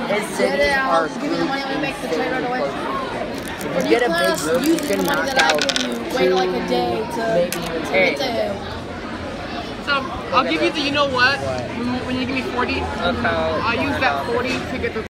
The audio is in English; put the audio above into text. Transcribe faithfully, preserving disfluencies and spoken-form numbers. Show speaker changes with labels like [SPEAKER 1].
[SPEAKER 1] His
[SPEAKER 2] Get it
[SPEAKER 1] cities
[SPEAKER 2] out.
[SPEAKER 1] are
[SPEAKER 2] Give me the money. Let me make the trade right away.
[SPEAKER 1] If
[SPEAKER 2] Or
[SPEAKER 1] you
[SPEAKER 2] do
[SPEAKER 1] get
[SPEAKER 2] you
[SPEAKER 1] a
[SPEAKER 2] plan
[SPEAKER 1] big
[SPEAKER 2] on
[SPEAKER 1] group, you
[SPEAKER 2] using the
[SPEAKER 1] can
[SPEAKER 2] money
[SPEAKER 1] knock
[SPEAKER 2] that I
[SPEAKER 1] out
[SPEAKER 2] give you?
[SPEAKER 1] two,
[SPEAKER 2] Wait like a day to,
[SPEAKER 1] maybe even
[SPEAKER 2] to
[SPEAKER 1] three.
[SPEAKER 2] get to.
[SPEAKER 3] So I'll give you the you know what when, when you give me forty.
[SPEAKER 1] Okay.
[SPEAKER 3] I'll use that forty to get the